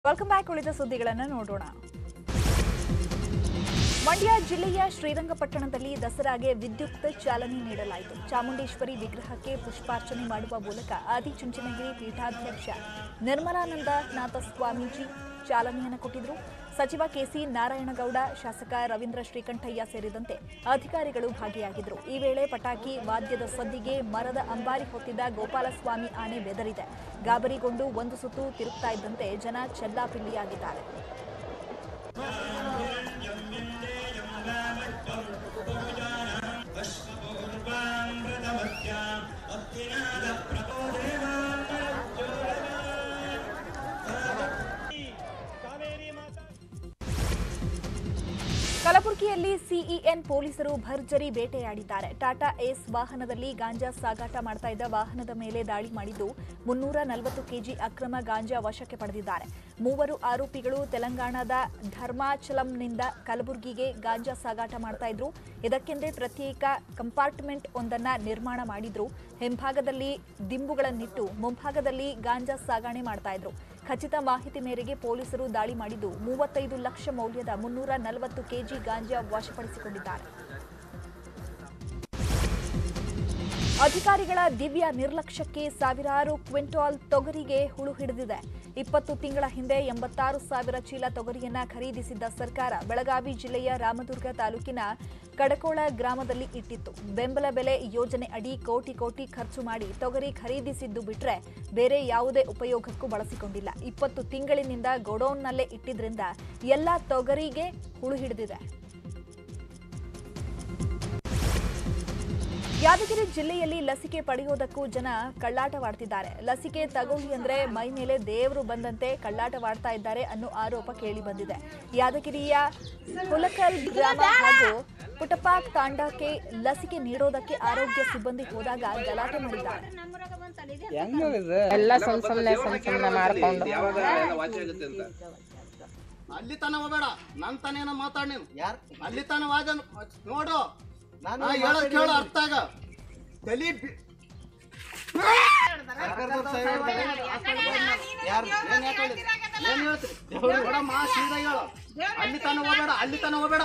Welcome back. ಉಳಿದ ಸುದ್ದಿಗಳನ್ನು ನೋಡೋಣ. ಮಂಡ್ಯ ಜಿಲ್ಲೆಯ ಶ್ರೀರಂಗಪಟ್ಟಣದಲ್ಲಿ ದಸರಾಗೆ ವಿದ್ಯುಕ್ತ ಚಾಲನೆ ನೀಡಲಾಯಿತು. ಚಾಮುಂಡೇಶ್ವರಿ ವಿಗ್ರಹಕ್ಕೆ ಪುಷ್ಪಾರ್ಚನೆ ಮಾಡುವ ಮೂಲಕ ಆದಿಚುಂಚನಗಿರಿ ಪೀಠಾಧ್ಯಕ್ಷ ನಿರ್ಮಲಾನಂದನಾಥ ಸ್ವಾಮೀಜಿ ಚಾಲನೆಯನ್ನು ಕೊಟ್ಟಿದ್ದರು. ಸಚಿವ ಕೆಸಿ ನಾರಾಯಣಗೌಡ, ಶಾಸಕ ರವೀಂದ್ರ ಶ್ರೀಕಂಠಯ್ಯ ಸೇರಿದಂತೆ ಅಧಿಕಾರಿಗಳು ಭಾಗಿಯಾಗಿದ್ದರು. ಈ ವೇಳೆ ಪಟಾಕಿ ವಾದ್ಯದ ಸದ್ದಿಗೆ ಮರದ ಅಂಬಾರಿ ಹೊತ್ತಿದ್ದ ಗೋಪಾಲಸ್ವಾಮಿ ಆನೆ ಬೆದರಿದೆ. ಗಾಬರಿಗೊಂಡು ಒಂದು ಸುತ್ತು ತಿರುಗ್ತಾ ಇದ್ದಂತೆ ಜನ ಚೆಲ್ಲಾಪಿಲ್ಲಿಯಾಗಿದ್ದಾರೆ. ಕಲಬುರಗಿಯಲ್ಲಿ ಸಿಇಎನ್ ಪೊಲೀಸರು ಭರ್ಜರಿ ಬೇಟೆಯಾಡಿದ್ದಾರೆ. ಟಾಟಾ ಏಸ್ ವಾಹನದಲ್ಲಿ ಗಾಂಜಾ ಸಾಗಾಟ ಮಾಡ್ತಾ ಇದ್ದ ವಾಹನದ ಮೇಲೆ ದಾಳಿ ಮಾಡಿದ್ದು 340 ಕೆಜಿ ಅಕ್ರಮ ಗಾಂಜಾ ವಶಕ್ಕೆ ಪಡೆದಿದ್ದಾರೆ. ಮೂವರು ಆರೋಪಿಗಳು ತೆಲಂಗಾಣದ ಧರ್ಮಾಚಲಂನಿಂದ ಕಲಬುರಗಿಗೆ ಗಾಂಜಾ ಸಾಗಾಟ ಮಾಡ್ತಾ ಇದ್ರು. ಇದಕ್ಕೆಂದೇ ಪ್ರತ್ಯೇಕ ಕಂಪಾರ್ಟ್ಮೆಂಟ್ ಒಂದನ್ನ ನಿರ್ಮಾಣ ಮಾಡಿದ್ರು. ಹಿಂಭಾಗದಲ್ಲಿ ದಿಂಬುಗಳನ್ನಿಟ್ಟು ಮುಂಭಾಗದಲ್ಲಿ ಗಾಂಜಾ ಸಾಗಣೆ ಮಾಡ್ತಾ ಇದ್ರು. ಖಚಿತ ಮಾಹಿತಿ ಮೇರೆಗೆ ಪೊಲೀಸರು ದಾಳಿ ಮಾಡಿದ್ದು 35 ಲಕ್ಷ ಮೌಲ್ಯದ 340 ಕೆಜಿ ಗಾಂಜಾ ವಶಪಡಿಸಿಕೊಂಡಿದ್ದಾರೆ. ಅಧಿಕಾರಿಗಳ ದಿವ್ಯ ನಿರ್ಲಕ್ಷ್ಯಕ್ಕೆ ಸಾವಿರಾರು ಕ್ವಿಂಟಾಲ್ ತೊಗರಿಗೆ ಹುಳು ಹಿಡಿದಿದೆ. 20 ತಿಂಗಳ ಹಿಂದೆ 86,000 ಚೀಲ ತೊಗರಿಯನ್ನ ಖರೀದಿಸಿದ್ದ ಸರ್ಕಾರ ಬೆಳಗಾವಿ ಜಿಲ್ಲೆಯ ರಾಮದುರ್ಗ ತಾಲೂಕಿನ ಕಡಕೋಳ ಗ್ರಾಮದಲ್ಲಿ ಇಟ್ಟಿತ್ತು. ಬೆಂಬಲ ಬೆಲೆ ಯೋಜನೆ ಅಡಿ ಕೋಟಿ ಖರ್ಚು ಮಾಡಿ ತೊಗರಿ ಖರೀದಿಸಿದ್ದು ಬಿಟ್ರೆ ಬೇರೆ ಯಾವುದೇ ಉಪಯೋಗಕ್ಕೂ ಬಳಸಿಕೊಂಡಿಲ್ಲ. 20 ತಿಂಗಳಿನಿಂದ ಗೋಡೌನ್ನಲ್ಲೇ ಇಟ್ಟಿದ್ರಿಂದ ಎಲ್ಲ ತೊಗರಿಗೆ ಹುಳು ಹಿಡಿದಿದೆ. ಯಾದಗಿರಿ ಜಿಲ್ಲೆಯಲ್ಲಿ ಲಸಿಕೆ ಪಡೆಯೋದಕ್ಕೂ ಜನ ಕಳ್ಳಾಟವಾಡ್ತಿದ್ದಾರೆ. ಲಸಿಕೆ ತಗೊಳ್ಳಿ ಅಂದ್ರೆ ಮೈ ಮೇಲೆ ದೇವರು ಬಂದಂತೆ ಕಳ್ಳಾಟವಾಡ್ತಾ ಇದ್ದಾರೆ ಅನ್ನೋ ಆರೋಪ ಕೇಳಿ ಬಂದಿದೆ. ಯಾದಗಿರಿಯ ಹುಲಕಲ್ ಗ್ರಾಮ ಹಾಗೂ ಪುಟಪಾಕ್ ತಾಂಡಕ್ಕೆ ಲಸಿಕೆ ನೀಡೋದಕ್ಕೆ ಆರೋಗ್ಯ ಸಿಬ್ಬಂದಿ ಹೋದಾಗ ಗಲಾಟೆ ಮಾಡಿದ್ದಾರೆ. ಅಲ್ಲಿ ತನ ಹೋಗಬೇಡ, ನನ್ ತಾನೇನ ಮಾತಾಡ್ ನೀನು ಅಲ್ಲಿ ತನ ವಾದ ನೋಡು, ನಾನು ಹೇಳೋದು ಕೇಳೋ ಅರ್ಥ ಆಗ ತಲಿ ಅಲ್ಲಿ ತನ ಹೋಗಬೇಡ, ಅಲ್ಲಿ ತನ ಹೋಗಬೇಡ.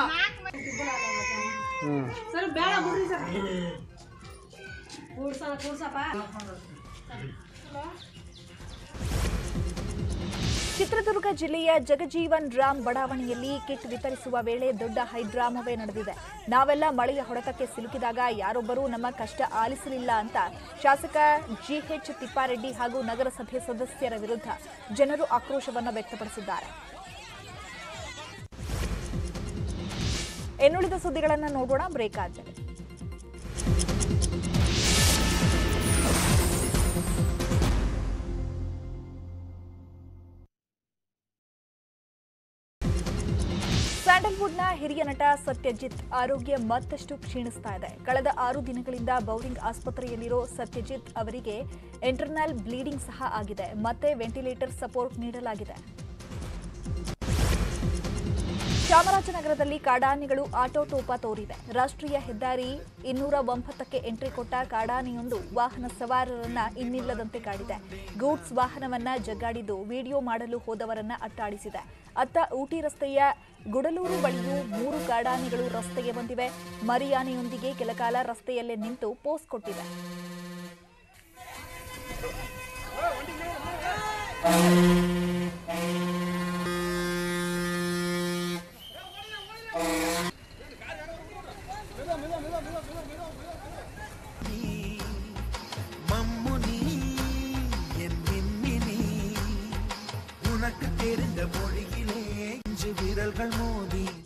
ಚಿತ್ರದುರ್ಗ ಜಿಲ್ಲೆಯ ಜಗಜೀವನ್ ರಾಮ್ ಬಡಾವಣೆಯಲ್ಲಿ ಕಿಟ್ ವಿತರಿಸುವ ವೇಳೆ ದೊಡ್ಡ ಹೈಡ್ರಾಮವೇ ನಡೆದಿದೆ. ನಾವೆಲ್ಲ ಮಳೆಯ ಹೊಡೆತಕ್ಕೆ ಸಿಲುಕಿದಾಗ ಯಾರೊಬ್ಬರೂ ನಮ್ಮ ಕಷ್ಟ ಆಲಿಸಲಿಲ್ಲ ಅಂತ ಶಾಸಕ ಜಿಎಚ್ ತಿಪ್ಪಾರೆಡ್ಡಿ ಹಾಗೂ ನಗರಸಭೆ ಸದಸ್ಯರ ವಿರುದ್ಧ ಜನರು ಆಕ್ರೋಶವನ್ನು ವ್ಯಕ್ತಪಡಿಸಿದ್ದಾರೆ. ಇನ್ನುಳಿದ ಸುದ್ದಿಗಳನ್ನು ನೋಡೋಣ ಬ್ರೇಕ್ ಆದ್ಮೇಲೆ. ಸ್ಯಾಂಡಲ್ವುಡ್ನ ಹಿರಿಯ ನಟ ಸತ್ಯಜಿತ್ ಆರೋಗ್ಯ ಮತ್ತಷ್ಟು ಕ್ಷೀಣಿಸ್ತಾ ಇದೆ. ಕಳೆದ 6 ದಿನಗಳಿಂದ ಬೌರಿಂಗ್ ಆಸ್ಪತ್ರೆಯಲ್ಲಿರೋ ಸತ್ಯಜಿತ್ ಅವರಿಗೆ ಇಂಟರ್ನಲ್ ಬ್ಲೀಡಿಂಗ್ ಸಹ ಆಗಿದೆ. ಮತ್ತೆ ವೆಂಟಿಲೇಟರ್ ಸಪೋರ್ಟ್ ನೀಡಲಾಗಿದೆ. ಚಾಮರಾಜನಗರದಲ್ಲಿ ಕಾಡಾನೆಗಳು ಆಟೋಟೋಪ ತೋರಿವೆ. ರಾಷ್ಟ್ರೀಯ ಹೆದ್ದಾರಿ 209ಕ್ಕೆ ಎಂಟ್ರಿ ಕೊಟ್ಟ ಕಾಡಾನೆಯೊಂದು ವಾಹನ ಸವಾರರನ್ನ ಇನ್ನಿಲ್ಲದಂತೆ ಕಾಡಿದೆ. ಗೂಡ್ಸ್ ವಾಹನವನ್ನ ಜಗ್ಗಾಡಿದ್ದು ವಿಡಿಯೋ ಮಾಡಲು ಹೋದವರನ್ನ ಅಟ್ಟಾಡಿಸಿದೆ. ಅತ್ತ ಊಟಿ ರಸ್ತೆಯ ಗುಡಲೂರು ಬಳಿಯೂ 3 ಕಾಡಾನೆಗಳು ರಸ್ತೆಗೆ ಬಂದಿವೆ. ಮರಿಯಾನೆಯೊಂದಿಗೆ ಕೆಲಕಾಲ ರಸ್ತೆಯಲ್ಲೇ ನಿಂತು ಪೋಸ್ ಕೊಟ್ಟಿವೆ. உனக்கு தெரிந்த மொழியிலே வீரர்கள் மோதி